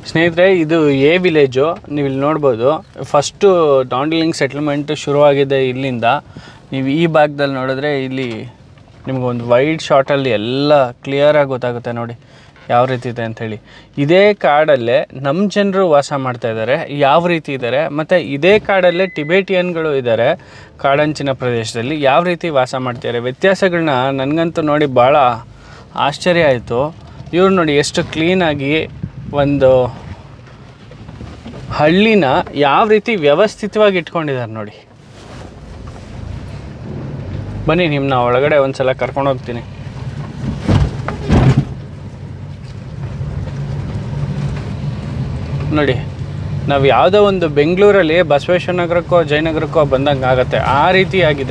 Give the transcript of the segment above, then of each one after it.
ಸ್ನೇಹಿತರೆ, ಇದು A village. ನೀವು ಇಲ್ಲಿ ನೋಡ್ಬೋದು, ಫಸ್ಟು ಡಾಂಡೆಲಿಂಗ್ ಸೆಟ್ಲ್ಮೆಂಟ್ ಶುರುವಾಗಿದೆ ಇಲ್ಲಿಂದ. ನೀವು ಈ ಭಾಗದಲ್ಲಿ ನೋಡಿದ್ರೆ ಇಲ್ಲಿ ನಿಮಗೊಂದು ವೈಡ್ ಶಾಟಲ್ಲಿ ಎಲ್ಲ ಕ್ಲಿಯರಾಗಿ ಗೊತ್ತಾಗುತ್ತೆ ನೋಡಿ ಯಾವ ರೀತಿ ಇದೆ ಅಂಥೇಳಿ. ಇದೇ ಕಾಡಲ್ಲೇ ನಮ್ಮ ಜನರು ವಾಸ ಮಾಡ್ತಾಯಿದ್ದಾರೆ, ಯಾವ ರೀತಿ ಇದ್ದಾರೆ, ಮತ್ತು ಇದೇ ಕಾಡಲ್ಲೇ ಟಿಬೇಟಿಯನ್ಗಳು ಇದ್ದಾರೆ ಕಾಡಂಚಿನ ಪ್ರದೇಶದಲ್ಲಿ, ಯಾವ ರೀತಿ ವಾಸ ಮಾಡ್ತಿದ್ದಾರೆ ವ್ಯತ್ಯಾಸಗಳನ್ನ ನನಗಂತೂ ನೋಡಿ ಭಾಳ ಆಶ್ಚರ್ಯ ಆಯಿತು. ಇವ್ರು ನೋಡಿ ಎಷ್ಟು ಕ್ಲೀನಾಗಿ ಒಂದು ಹಳ್ಳಿನ ಯಾವ ರೀತಿ ವ್ಯವಸ್ಥಿತವಾಗಿ ಇಟ್ಕೊಂಡಿದ್ದಾರೆ ನೋಡಿ. ಬನ್ನಿ, ನಿಮ್ಮನ್ನ ಒಳಗಡೆ ಒಂದು ಸಲ ಕರ್ಕೊಂಡು ಹೋಗ್ತೀನಿ. ನೋಡಿ, ನಾವು ಯಾವುದೋ ಒಂದು ಬೆಂಗಳೂರಲ್ಲಿ ಬಸವೇಶ್ವರ ನಗರಕ್ಕೋ ಜಯನಗರಕ್ಕೋ ಬಂದಂಗೆ ಆಗುತ್ತೆ, ಆ ರೀತಿ ಆಗಿದೆ.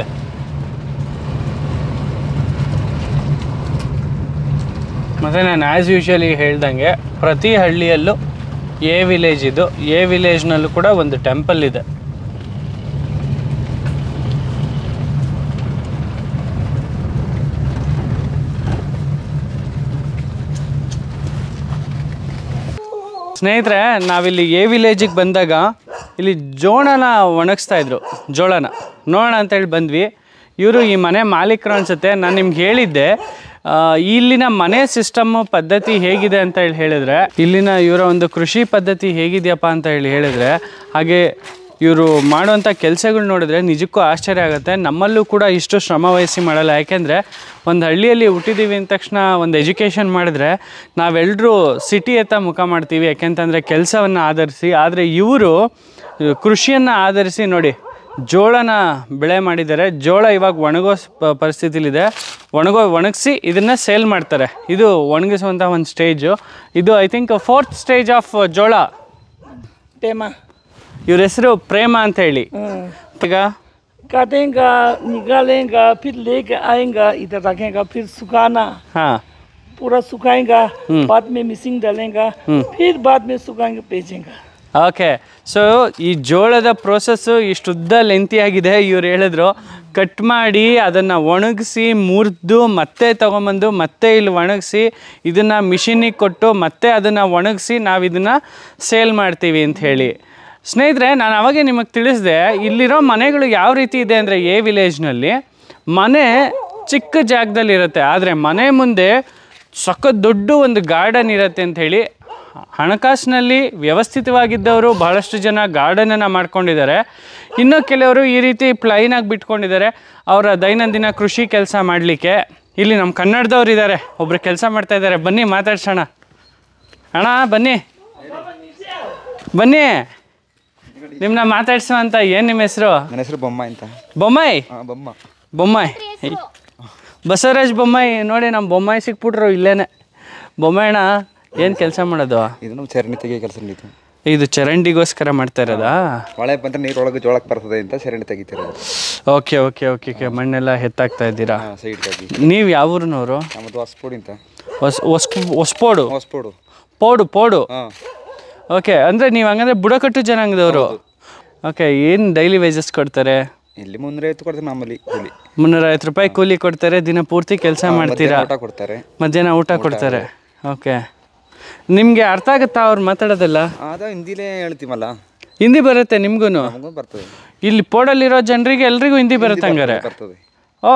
ಮತ್ತು ನಾನು ಆ್ಯಸ್ ಯೂಶ್ವಲಿ ಹೇಳ್ದಂಗೆ ಪ್ರತಿ ಹಳ್ಳಿಯಲ್ಲೂ ಎ ವಿಲೇಜ್ ಇದು. ಎ ವಿಲೇಜ್ನಲ್ಲೂ ಕೂಡ ಒಂದು ಟೆಂಪಲ್ ಇದೆ. ಸ್ನೇಹಿತರೆ, ನಾವಿಲ್ಲಿ ಎ ವಿಲೇಜಿಗೆ ಬಂದಾಗ ಇಲ್ಲಿ ಜೋಳನ ಒಣಗಿಸ್ತಾಯಿದ್ರು. ಜೋಳನ ನೋಡೋಣ ಅಂತೇಳಿ ಬಂದ್ವಿ. ಇವರು ಈ ಮನೆ ಮಾಲೀಕರು ಅನಿಸುತ್ತೆ. ನಾನು ನಿಮ್ಗೆ ಹೇಳಿದ್ದೆ ಇಲ್ಲಿನ ಮನೆ ಸಿಸ್ಟಮ್ಮು ಪದ್ಧತಿ ಹೇಗಿದೆ ಅಂತ ಹೇಳಿದರೆ, ಇಲ್ಲಿನ ಇವರ ಒಂದು ಕೃಷಿ ಪದ್ಧತಿ ಹೇಗಿದೆಯಪ್ಪ ಅಂತ ಹೇಳಿದರೆ, ಹಾಗೆ ಇವರು ಮಾಡುವಂಥ ಕೆಲಸಗಳು ನೋಡಿದ್ರೆ ನಿಜಕ್ಕೂ ಆಶ್ಚರ್ಯ ಆಗುತ್ತೆ. ನಮ್ಮಲ್ಲೂ ಕೂಡ ಇಷ್ಟು ಶ್ರಮ ವಹಿಸಿ ಮಾಡಲ್ಲ. ಯಾಕೆಂದರೆ ಒಂದು ಹಳ್ಳಿಯಲ್ಲಿ ಹುಟ್ಟಿದ್ದೀವಿ ಅಂದ ತಕ್ಷಣ ಒಂದು ಎಜುಕೇಷನ್ ಮಾಡಿದ್ರೆ ನಾವೆಲ್ಲರೂ ಸಿಟಿಯತ್ತ ಮುಖ ಮಾಡ್ತೀವಿ, ಯಾಕೆಂತಂದರೆ ಕೆಲಸವನ್ನು ಆಧರಿಸಿ. ಆದರೆ ಇವರು ಕೃಷಿಯನ್ನು ಆಧರಿಸಿ ನೋಡಿ ಜೋಳನ ಬೆಳೆ ಮಾಡಿದ್ದಾರೆ. ಜೋಳ ಇವಾಗ ಒಣಗೋ ಪರಿಸ್ಥಿತಿಲಿದೆ. ಒಣಗಿಸಿ ಇದನ್ನು ಸೇಲ್ ಮಾಡ್ತಾರೆ. ಇದು ಒಣಗಿಸುವಂಥ ಒಂದು ಸ್ಟೇಜು. ಇದು I think 4th stage of ಜೋಳ. ಪ್ರೇಮ, ಇವ್ರ ಹೆಸರು ಪ್ರೇಮ ಅಂತ ಹೇಳಿ. ಈಗ काटेगा, निकालेगा, फिर लेके आएगा, इधर रखेगा, फिर सुखाना, हाँ पूरा सुखाएगा, बाद में मिक्सिंग डालेगा, फिर बाद में सुखाएंगे, बेचेंगे. ಓಕೆ. ಸೊ ಈ ಜೋಳದ ಪ್ರೋಸೆಸ್ಸು ಇಷ್ಟುದ್ದ ಲೆಂತಿಯಾಗಿದೆ. ಇವ್ರು ಹೇಳಿದ್ರು ಕಟ್ ಮಾಡಿ ಅದನ್ನು ಒಣಗಿಸಿ ಮುರಿದು ಮತ್ತೆ ತೊಗೊಂಬಂದು ಮತ್ತೆ ಇಲ್ಲಿ ಒಣಗಿಸಿ ಇದನ್ನು ಮಿಷಿನಿಗೆ ಕೊಟ್ಟು ಮತ್ತೆ ಅದನ್ನು ಒಣಗಿಸಿ ನಾವು ಇದನ್ನು ಸೇಲ್ ಮಾಡ್ತೀವಿ ಅಂತ ಹೇಳಿ. ಸ್ನೇಹಿತರೆ, ನಾನು ಅವಾಗೆ ನಿಮಗೆ ತಿಳಿಸಿದೆ ಇಲ್ಲಿರೋ ಮನೆಗಳು ಯಾವ ರೀತಿ ಇದೆ ಅಂದರೆ, ಎ ವಿಲೇಜ್ನಲ್ಲಿ ಮನೆ ಚಿಕ್ಕ ಜಾಗದಲ್ಲಿರುತ್ತೆ, ಆದರೆ ಮನೆ ಮುಂದೆ ಸಖತ್ ದೊಡ್ಡ ಒಂದು ಗಾರ್ಡನ್ ಇರುತ್ತೆ ಅಂಥೇಳಿ. ಹಣಕಾಸಿನಲ್ಲಿ ವ್ಯವಸ್ಥಿತವಾಗಿದ್ದವರು ಬಹಳಷ್ಟು ಜನ ಗಾರ್ಡನನ್ನು ಮಾಡ್ಕೊಂಡಿದ್ದಾರೆ. ಇನ್ನು ಕೆಲವರು ಈ ರೀತಿ ಪ್ಲೈನಾಗಿ ಬಿಟ್ಕೊಂಡಿದ್ದಾರೆ ಅವರ ದೈನಂದಿನ ಕೃಷಿ ಕೆಲಸ ಮಾಡಲಿಕ್ಕೆ. ಇಲ್ಲಿ ನಮ್ಮ ಕನ್ನಡದವ್ರು ಇದ್ದಾರೆ, ಒಬ್ಬರು ಕೆಲಸ ಮಾಡ್ತಾಯಿದ್ದಾರೆ. ಬನ್ನಿ ಮಾತಾಡ್ಸೋಣ. ಅಣ್ಣ ಬನ್ನಿ ಬನ್ನಿ, ನಿಮ್ಮನ್ನ ಮಾತಾಡ್ಸೋ ಅಂತ. ಏನು ನಿಮ್ಮ ಹೆಸರು? ನನ್ನ ಹೆಸರು ಬೊಮ್ಮಾಯಿ ಅಂತ. ಬೊಮ್ಮಾಯಿ? ಬೊಮ್ಮಾಯಿ, ಬಸವರಾಜ್ ಬೊಮ್ಮಾಯಿ. ನೋಡಿ, ನಮ್ಮ ಬೊಮ್ಮಾಯಿ ಸಿಕ್ಬಿಟ್ರು ಇಲ್ಲೇನೆ. ಬೊಮ್ಮಾಯಣ್ಣ ಏನು ಕೆಲಸ ಮಾಡೋದು? ಇದು ನಮ್ಮ ಚರಂಡಿ ತೆಗಿಯೋ ಕೆಲಸ ನಿಂತು. ಇದು ಚರಂಡಿಗೋಸ್ಕರ ಮಾಡ್ತಾ ಇರೋದಾ? ಮಳೆ ಬಂದರೆ ನೀರೊಳಗೆ ಜೋಳಕ್ಕೆ ಬರ್ತದೆ ಅಂತ ಚರಂಡಿ ತೆಗಿತಿರೋದು. Okay okay okay okay. ಮಣ್ಣೆಲ್ಲ ಎತ್ತಾಗ್ತಾ ಇದ್ದೀರಾ? ಸೈಡ್ಗಾಗಿ. ನೀವು ಯಾವ ಊರಿನವರು? ನಮ್ಮದು ಹೊಸಪೋಡಿ ಅಂತ. ಹೊಸಪೋಡು? ಹೊಸಪೋಡು. ಪೋಡು. ಹಾಂ, ಓಕೆ. ಅಂದರೆ ನೀವು ಹಂಗಂದ್ರೆ ಬುಡಕಟ್ಟು ಜನಾಂಗದವರು. ಓಕೆ. ಏನು ಡೈಲಿ ವೇಜಸ್ ಕೊಡ್ತಾರೆ? ಇಲ್ಲಿ 350 ಕೊಡ್ತಾರೆ. ನಮ್ಮಲ್ಲಿ ಕೂಲಿ 350 ರೂಪಾಯಿ ಕೂಲಿ ಕೊಡ್ತಾರೆ. ದಿನ ಪೂರ್ತಿ ಕೆಲಸ ಮಾಡ್ತೀರಾ? ಊಟ ಕೊಡ್ತಾರೆ, ಮಧ್ಯಾಹ್ನ ಊಟ ಕೊಡ್ತಾರೆ. ಓಕೆ. ನಿಮಗೆ ಅರ್ಥ ಆಗುತ್ತಾ ಅವ್ರು ಮಾತಾಡೋದಲ್ಲ? ಅದ ಹಿಂದಿಲೇ ಹೇಳ್ತೀವಲ್ಲ. ಹಿಂದಿ ಬರುತ್ತೆ ನಿಮಗೂ? ನಮಗೂ ಬರ್ತದೆ. ಇಲ್ಲಿ ಪೋಡಲ್ಲಿರೋ ಜನರಿಗೆ ಎಲ್ರಿಗೂ ಹಿಂದಿ ಬರುತ್ತೆ ಹಂಗಾರೆ? ಬರ್ತದೆ. Oh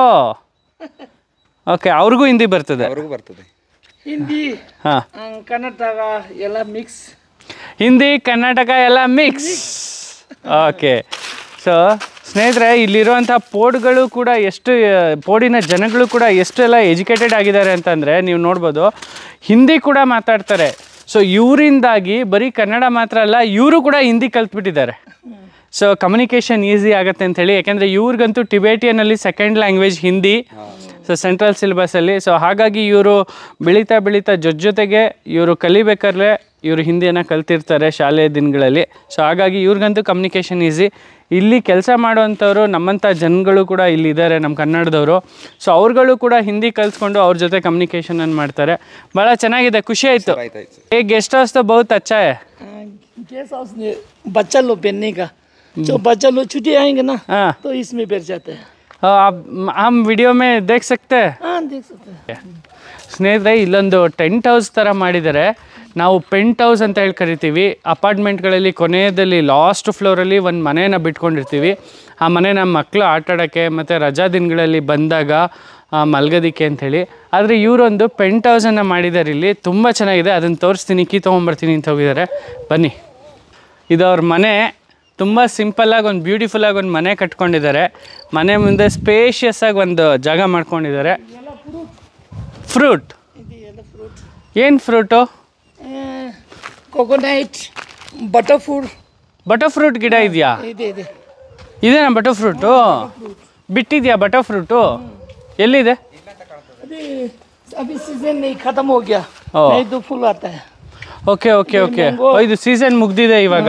okay. ಅವ್ರಿಗೂ ಹಿಂದಿ ಬರ್ತದೆ? ಅವ್ರಿಗೂ ಬರ್ತದೆ. ಹಿಂದಿ, ಹಾಂ, ಕರ್ನಾಟಕ ಎಲ್ಲ ಮಿಕ್ಸ್. ಹಿಂದಿ ಕರ್ನಾಟಕ ಎಲ್ಲ ಮಿಕ್ಸ್. ಓಕೆ. ಸೊ ಸ್ನೇಹಿತರೆ, ಇಲ್ಲಿರುವಂಥ ಪೋಡ್ಗಳು ಕೂಡ ಪೋಡಿನ ಜನಗಳು ಕೂಡ ಎಷ್ಟೆಲ್ಲ ಎಜುಕೇಟೆಡ್ ಆಗಿದ್ದಾರೆ ಅಂತಂದರೆ ನೀವು ನೋಡ್ಬೋದು. ಹಿಂದಿ ಕೂಡ ಮಾತಾಡ್ತಾರೆ. ಸೊ ಇವರಿಂದಾಗಿ ಬರೀ ಕನ್ನಡ ಮಾತ್ರ ಅಲ್ಲ, ಇವರು ಕೂಡ ಹಿಂದಿ ಕಲ್ತ್ಬಿಟ್ಟಿದ್ದಾರೆ. ಸೊ ಕಮ್ಯುನಿಕೇಷನ್ ಈಸಿ ಆಗುತ್ತೆ ಅಂಥೇಳಿ. ಯಾಕೆಂದರೆ ಇವ್ರಿಗಂತೂ ಟಿಬೇಟಿಯನಲ್ಲಿ second language Hindi. So central ಸಿಲೆಬಸಲ್ಲಿ. ಸೊ ಹಾಗಾಗಿ ಇವರು ಬೆಳೀತಾ ಜೊತೆಗೆ ಇವರು ಕಲಿಬೇಕಾದ್ರೆ ಇವರು ಹಿಂದಿಯನ್ನು ಕಲ್ತಿರ್ತಾರೆ ಶಾಲೆಯ ದಿನಗಳಲ್ಲಿ. ಸೊ ಹಾಗಾಗಿ ಇವ್ರಿಗಂತೂ ಕಮ್ಯುನಿಕೇಷನ್ ಈಸಿ. ಇಲ್ಲಿ ಕೆಲಸ ಮಾಡುವಂಥವ್ರು ನಮ್ಮಂಥ ಜನಗಳು ಕೂಡ ಇಲ್ಲಿದ್ದಾರೆ, ನಮ್ಮ ಕನ್ನಡದವರು. ಸೊ ಅವ್ರುಗಳು ಕೂಡ ಹಿಂದಿ ಕಲಿಸ್ಕೊಂಡು ಅವ್ರ ಜೊತೆ ಕಮ್ಯುನಿಕೇಷನನ್ನು ಮಾಡ್ತಾರೆ. ಭಾಳ ಚೆನ್ನಾಗಿದೆ, ಖುಷಿ ಆಯಿತು. ಏ ಗೆಸ್ಟ್ ಹೌಸ್ तो बहुत अच्छा है. गेस्ट हाउस में बच्चा लोग पहनने का, जो बच्चा लोग छुट्टी आएंगे ना तो इसमें बैठ जाते हैं. आप हम वीडियो में देख सकते हैं? हाँ, देख सकते हैं. ಸ್ನೇಹಿತರೆ, ಇಲ್ಲೊಂದು ಟೆಂಟ್ ಹೌಸ್ ಥರ ಮಾಡಿದ್ದಾರೆ. ನಾವು ಪೆಂಟ್ ಹೌಸ್ ಅಂತ ಹೇಳಿ ಕರಿತೀವಿ. ಅಪಾರ್ಟ್ಮೆಂಟ್ಗಳಲ್ಲಿ ಕೊನೆಯಲ್ಲಿ ಲಾಸ್ಟ್ ಫ್ಲೋರಲ್ಲಿ ಒಂದು ಮನೇನ ಬಿಟ್ಕೊಂಡಿರ್ತೀವಿ. ಆ ಮನೆ ನಮ್ಮ ಮಕ್ಕಳು ಆಟಾಡೋಕ್ಕೆ ಮತ್ತು ರಜಾ ದಿನಗಳಲ್ಲಿ ಬಂದಾಗ ಮಲ್ಗೋದಕ್ಕೆ ಅಂಥೇಳಿ. ಆದರೆ ಇವರೊಂದು ಪೆಂಟ್ ಹೌಸನ್ನು ಮಾಡಿದ್ದಾರೆ ಇಲ್ಲಿ, ತುಂಬ ಚೆನ್ನಾಗಿದೆ. ಅದನ್ನು ತೋರಿಸ್ತೀನಿ, ಕೀ ತೊಗೊಂಬರ್ತೀನಿ ಅಂತ ಹೋಗಿದ್ದಾರೆ. ಬನ್ನಿ. ಇದು ಅವ್ರ ಮನೆ. ತುಂಬ ಸಿಂಪಲ್ಲಾಗಿ ಒಂದು ಬ್ಯೂಟಿಫುಲ್ಲಾಗಿ ಒಂದು ಮನೆ ಕಟ್ಕೊಂಡಿದ್ದಾರೆ. ಮನೆ ಮುಂದೆ ಸ್ಪೇಷಿಯಸ್ ಆಗಿ ಒಂದು ಜಾಗ ಮಾಡ್ಕೊಂಡಿದ್ದಾರೆ. ಫ್ರೂಟ್ ಏನು fruit? Coconut, butter fruit. Butter fruit ಗಿಡ ಇದೆಯಾ? ಇದೇನಾ ಬಟರ್ ಫ್ರೂಟು? ಬಿಟ್ಟಿದೆಯಾ ಬಟರ್ ಫ್ರೂಟು? ಎಲ್ಲಿದೆ? अभी सीजन नहीं खत्म हो गया, नहीं तो फूल आता है. Okay okay okay. ಇದು ಸೀಸನ್ ಮುಗ್ದಿದೆ ಇವಾಗ.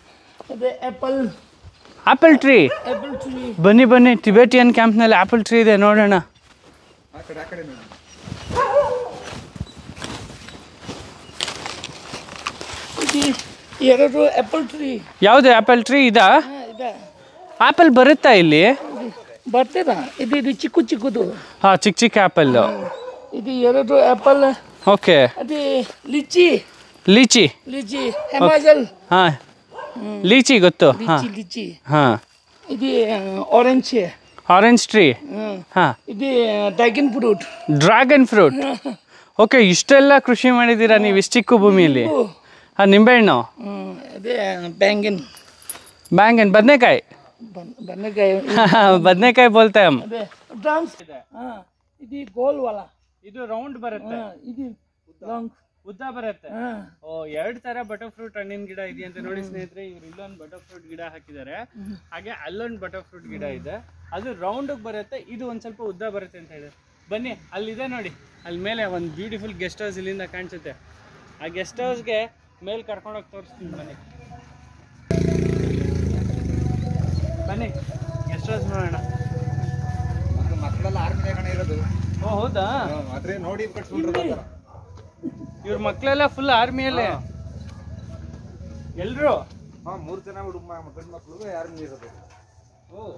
Apple tree. ಬನ್ನಿ ಬನ್ನಿ, ಟಿಬೆಟಿಯನ್ ಕ್ಯಾಂಪ್ನಲ್ಲಿ ಆಪಲ್ ಟ್ರೀ ಇದೆ, ನೋಡೋಣ. Apple tree. ಯಾವುದು ಆಪಲ್ ಟ್ರೀ ಇದಾ? ಆಪಲ್ ಬರುತ್ತಾ ಇಲ್ಲಿ? ಬರ್ತೀರಾ? ಇದು ಚಿಕ್ಕ ಚಿಕ್ಕದು. ಹಾಂ, ಚಿಕ್ಕ ಚಿಕ್ಕ ಆಪಲ್. ಇದು 2 ಆಪಲ್. ಓಕೆ. ಅದು ಲಿಚಿ. ಲೀಚಿ. ಲಿಚಿ ಹಿಮಾಚಲ್. ಹಾಂ, ಲೀಚಿ ಗೊತ್ತು. ಹಾಂ ಲಿಚಿ. ಹಾಂ. ಇದು ಆರೆಂಜ್. Orange tree. ಹಾಂ. ಇದು dragon fruit. Dragon fruit. Okay, ಇಷ್ಟೆಲ್ಲ ಕೃಷಿ ಮಾಡಿದ್ದೀರಾ ನೀವು ಇಷ್ಟು ಚಿಕ್ಕ ಭೂಮಿಯಲ್ಲಿ? ಹಾಂ, ನಿಂಬೆಹಣ್ಣು. ಅದೇ ಬ್ಯಾಂಗನ್. ಬ್ಯಾಂಗನ್, ಬದನೆಕಾಯಿ. ಬದನೆಕಾಯಿ ಬೋಲ್ತಾ ಹಮ್. ಇದು ಗೋಲ್ ವಾಲ. ಇದು ರೌಂಡ್ ಬರುತ್ತೆ, ಇದು ಲಾಂಗ್ ಉದ್ದ ಬರುತ್ತೆ. ಓ, 2 ತರ ಬಟರ್ ಫ್ರೂಟ್ ಹಣ್ಣಿನ ಗಿಡ ಇದೆಯಂತೆ ನೋಡಿ ಸ್ನೇಹಿತರೆ. ಇವ್ರು ಇಲ್ಲೊಂದು ಬಟರ್ ಫ್ರೂಟ್ ಗಿಡ ಹಾಕಿದ್ದಾರೆ, ಹಾಗೆ ಅಲ್ಲೊಂದು ಬಟರ್ ಫ್ರೂಟ್ ಗಿಡ ಇದೆ. ಅದು ರೌಂಡ್ ಬರುತ್ತೆ, ಇದು ಒಂದ್ ಸ್ವಲ್ಪ ಉದ್ದ ಬರುತ್ತೆ ಅಂತ ಹೇಳಿದ್ರು. ಬನ್ನಿ, ಅಲ್ಲಿದೆ ನೋಡಿ, ಅಲ್ಲಿ ಮೇಲೆ ಒಂದು ಬ್ಯೂಟಿಫುಲ್ ಗೆಸ್ಟ್ ಹೌಸ್ ಇಲ್ಲಿಂದ ಕಾಣಿಸುತ್ತೆ. ಆ ಗೆಸ್ಟ್ ಹೌಸ್ಗೆ ಮೇಲೆ ಕರ್ಕೊಂಡೋಗಿ ತೋರಿಸ್ತೀನಿ. ಬನ್ನಿ ಗೆಸ್ಟ್ ಹೌಸ್ ನೋಡೋಣ. ಮಕ್ಕಳೆಲ್ಲ ಆರ್ಮಿ ಕಣ ಇರೋದು. ಓ ಹೌದಾ? ಆದ್ರೆ ನೋಡಿ ಕಟ್ಸ್ಕೊಂಡ್ರೆ ಇವ್ರ ಮಕ್ಕಳೆಲ್ಲ ಫುಲ್ ಆರ್ಮಿಯಲ್ಲೇ ಎಲ್ರು. 3 ಜನ ಗಂಡು ಮಕ್ಕಳು ಆರ್ಮಿ ಇರೋದು. Oh,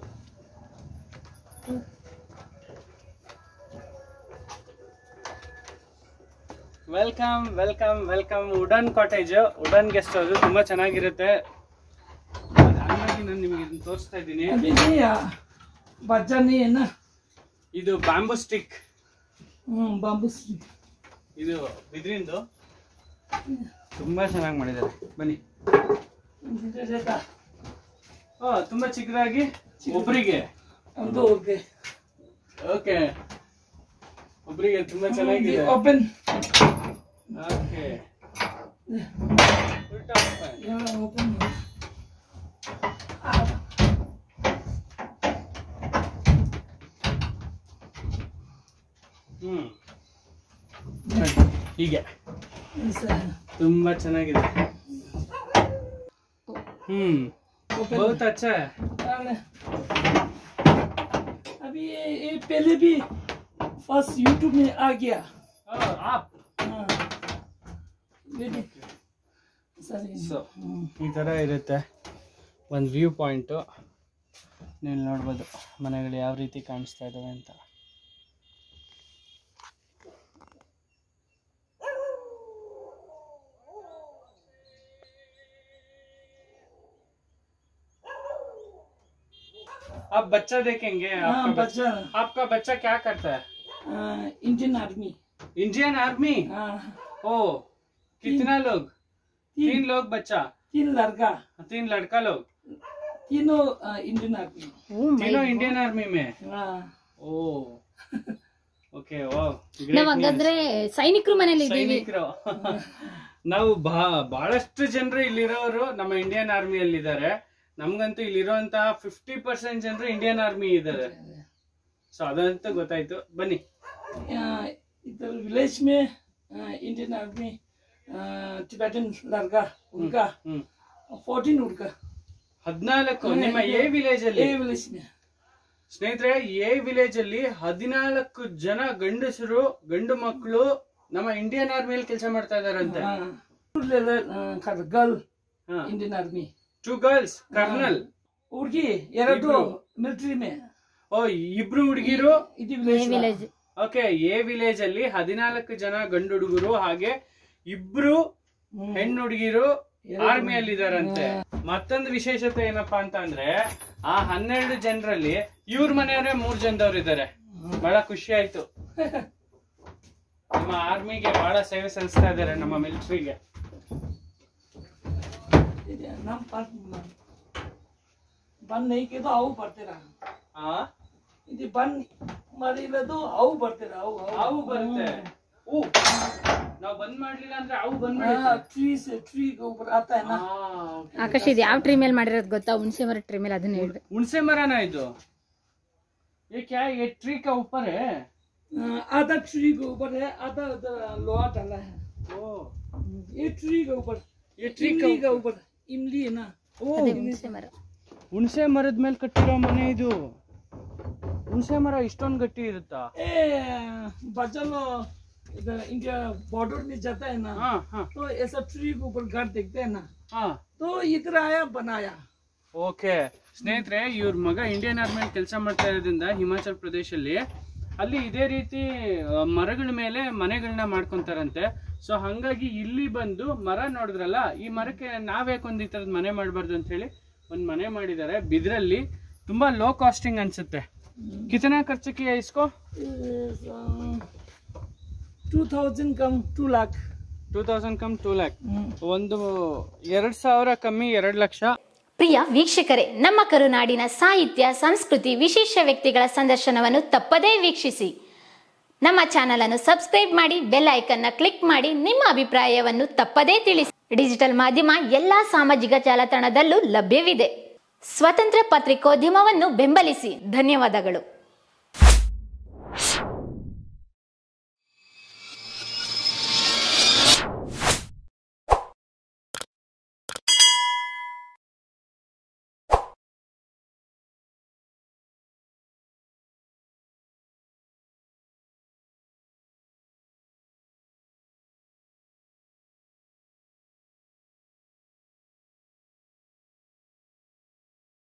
welcome welcome welcome. Wooden cottage, wooden guest house, ತುಂಬಾ ಚೆನ್ನಾಗಿರುತ್ತೆ. ಹಾಗಾಗಿ ನಾನು ನಿಮಗೆ ಇದನ್ನ ತೋರಿಸ್ತಾ ಇದ್ದೀನಿ. ಇದು ಬ್ಯಾಂಬೂ ಸ್ಟಿಕ್. Bomb stick. ಇದು ಬಿದ್ರಿಂದು, ತುಂಬಾ ಚೆನ್ನಾಗಿ ಮಾಡಿದ್ದಾರೆ. ಬನ್ನಿ. ತುಂಬಾ ಚಿಕ್ಕದಾಗಿ ಒಬ್ಬರಿಗೆ. ಓಕೆ, ಒಬ್ಬರಿಗೆ ತುಂಬಾ ಚೆನ್ನಾಗಿದೆ. ಓಪನ್. Okay, open. ಹೀಗೆ ತುಂಬಾ ಚೆನ್ನಾಗಿದೆ. बहुत अच्छा है. अभी ये पहले भी फर्स्ट यूट्यूब में आ गया. आप ಸೊ ಈ ಥರ ಇರುತ್ತೆ ಒಂದು ವ್ಯೂ ಪಾಯಿಂಟು. ನೀವು ನೋಡ್ಬೋದು ಮನೆಗಳು ಯಾವ ರೀತಿ ಕಾಣಿಸ್ತಾ ಇದ್ದಾವೆ ಅಂತ. आप बच्चा देखेंगे? आपका बच्चा क्या करता है? Indian army. Indian army? ओ, कितना लोग? 3 लोग बच्चा? 3 लड़का. 3 लड़का लोग? तीनों इंडियन आर्मी. तीनों इंडियन आर्मी में? ओ, ಓಕೆ. ನಾವು ಹಾಗಾದ್ರೆ ಸೈನಿಕರು ಮನೇಲಿ ಇದ್ದೀವಿ. ನಾವು ಬಹಳಷ್ಟು ಜನರು ಇಲ್ಲಿರೋರು ನಮ್ಮ ಇಂಡಿಯನ್ ಆರ್ಮಿಯಲ್ಲಿ ಇದ್ದಾರೆ. ನಮ್ಗಂತೂ ಇಲ್ಲಿರುವಂತ 50% ಜನರು ಇಂಡಿಯನ್ ಆರ್ಮಿ ಇದ್ದಾರೆ. ಸೊ ಅದಂತೂ ಗೊತ್ತಾಯ್ತು. ಬನ್ನಿ. इधर विलेज में इंडियन आर्मी टिबेटन लड़का उनका 14 उनका 14. ನಿಮ್ಮ ಎ ವಿಲೇಜ್ ಅಲ್ಲಿ? ಎ ವಿಲೇಜ್ में ಸ್ನೇಹಿತರೆ, ಎ ವಿಲೇಜ್ ಅಲ್ಲಿ 14 ಜನ ಗಂಡಸರು, ಗಂಡು ಮಕ್ಕಳು ನಮ್ಮ ಇಂಡಿಯನ್ ಆರ್ಮಿಯಲ್ಲಿ ಕೆಲಸ ಮಾಡ್ತಾ ಇದಾರಂತೆ. Girl Indian army. 2 girls colonel. ಹುಡುಗಿ 2 ಮಿಲಿಟರಿ ಮೇ. ಓ, 2 ಹುಡುಗಿರು. ಇದು ವಿಲೇಜ್. ಓಕೆ, ಎ ವಿಲೇಜ್ ಅಲ್ಲಿ 14 ಜನ ಗಂಡು ಹುಡುಗರು, ಹಾಗೆ 2 ಹೆಣ್ಣು ಹುಡುಗಿರು ಆರ್ಮಿಯಲ್ಲಿ ಇದಾರಂತೆ. ಮತ್ತೊಂದು ವಿಶೇಷತೆ ಏನಪ್ಪಾ ಅಂತ ಅಂದ್ರೆ ಆ 12 ಜನರಲ್ಲಿ ಇವ್ರ ಮನೆಯವರೇ 3 ಜನದವ್ರು ಇದ್ದಾರೆ. ಬಹಳ ಖುಷಿ ಆಯ್ತು. ನಮ್ಮ ಆರ್ಮಿಗೆ ಬಹಳ ಸೇವೆ ಸಲ್ಲಿಸ್ತಾ ಇದಾರೆ, ನಮ್ಮ ಮಿಲಿಟರಿಗೆ. ಬಂದ್ ನೈಕಿದು ಅವು ಬರ್ತೀರಾ? ಇದು ಬಂದ್ ಮಾಡಿರೋದು ಅವು ಬರ್ತೀರಾ? ಅವು ಬರುತ್ತೆ. ನಾವು ಬಂದ್ ಮಾಡ್ಲಿಲ್ಲ ಅಂದ್ರೆ ಅವು ಬಂದ್ ಆಕಾಶ ಇದು ಯಾವ ಟ್ರೀ ಮೇಲೆ ಮಾಡಿರೋದು ಗೊತ್ತಾ? ಹುಣಸೆ ಮರ ಟ್ರೀ ಮೇಲೆ. ಅದನ್ನ ಹೇಳ್ರಿ. ಹುಣಸೆ ಮರನ ಇದು? ये क्या है? ये ट्री का ऊपर है? आधा ट्री के ऊपर है, आधा लोहा डाला है. ये ट्री के ऊपर, ये ट्री के ऊपर इमली है ना. ಹುಣಸೆ ಮರ. ಹುಣಸೆ ಮರದ ಮೇಲೆ ಕಟ್ಟಿರೋ ಮನೆ ಇದು. ಹುಣಸೆ ಮರ ಇಷ್ಟೊಂದು ಗಟ್ಟಿ ಇರುತ್ತಾ? बचलो इधर इंडिया बॉर्डर में जाता है ना, तो ऐसा ट्री के ऊपर घर देखते हैं ना, तो इधर आया बनाया. ಓಕೆ ಸ್ನೇಹಿತರೆ, ಇವ್ರ ಮಗ ಇಂಡಿಯನ್ ಆರ್ಮಿಯಲ್ಲಿ ಕೆಲಸ ಮಾಡ್ತಾ ಇರೋದ್ರಿಂದ ಹಿಮಾಚಲ್ ಪ್ರದೇಶಲ್ಲಿ ಅಲ್ಲಿ ಇದೇ ರೀತಿ ಮರಗಳ ಮೇಲೆ ಮನೆಗಳನ್ನ ಮಾಡ್ಕೊಂತಾರಂತೆ. ಸೊ ಹಂಗಾಗಿ ಇಲ್ಲಿ ಬಂದು ಮರ ನೋಡಿದ್ರಲ್ಲ, ಈ ಮರಕ್ಕೆ ನಾವ್ಯಾಕೊಂದು ಈ ಥರದ್ ಮನೆ ಮಾಡಬಾರ್ದು ಅಂತ ಹೇಳಿ ಒಂದು ಮನೆ ಮಾಡಿದ್ದಾರೆ ಬಿದ್ರಲ್ಲಿ. ತುಂಬಾ ಲೋ ಕಾಸ್ಟಿಂಗ್ ಅನ್ಸುತ್ತೆ. ಕಿತನಾ ಖರ್ಚು ಕಿಯಾ ಇಸ್ಕೋ? 2000 कम 2 लाख. 2000 कम 2 लाख. ಒಂದು 2000 ಕಮ್ಮಿ 2 ಲಕ್ಷ. ಪ್ರಿಯ ವೀಕ್ಷಕರೇ, ನಮ್ಮ ಕರುನಾಡಿನ ಸಾಹಿತ್ಯ, ಸಂಸ್ಕೃತಿ, ವಿಶೇಷ ವ್ಯಕ್ತಿಗಳ ಸಂದರ್ಶನವನ್ನು ತಪ್ಪದೇ ವೀಕ್ಷಿಸಿ. ನಮ್ಮ ಚಾನೆಲ್ ಅನ್ನು ಸಬ್ಸ್ಕ್ರೈಬ್ ಮಾಡಿ, ಬೆಲ್ ಐಕನ್ ನ ಕ್ಲಿಕ್ ಮಾಡಿ, ನಿಮ್ಮ ಅಭಿಪ್ರಾಯವನ್ನು ತಪ್ಪದೇ ತಿಳಿಸಿ. ಡಿಜಿಟಲ್ ಮಾಧ್ಯಮ ಎಲ್ಲಾ ಸಾಮಾಜಿಕ ಜಾಲತಾಣದಲ್ಲೂ ಲಭ್ಯವಿದೆ. ಸ್ವತಂತ್ರ ಪತ್ರಿಕೋದ್ಯಮವನ್ನು ಬೆಂಬಲಿಸಿ. ಧನ್ಯವಾದಗಳು.